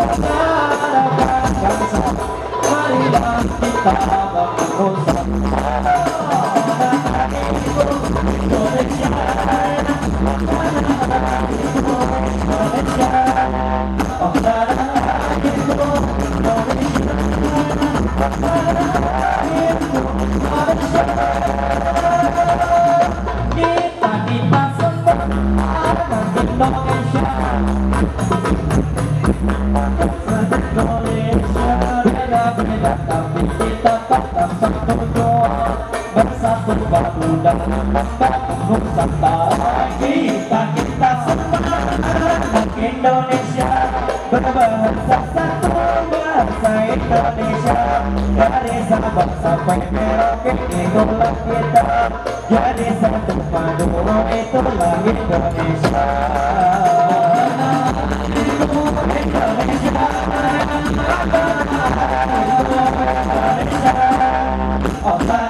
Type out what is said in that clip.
marilah kita berusaha. Indonesia, kita semua anak Indonesia. Indonesia beda-beda tapi kita tetap satu doa, bersatu padu dan membangun Nusantara. Kita semua anak Indonesia, berbahasa satu bahasa Indonesia. Dari Sabang sampai Merauke itulah kita, jadi satu padu itulah Indonesia. Indonesia,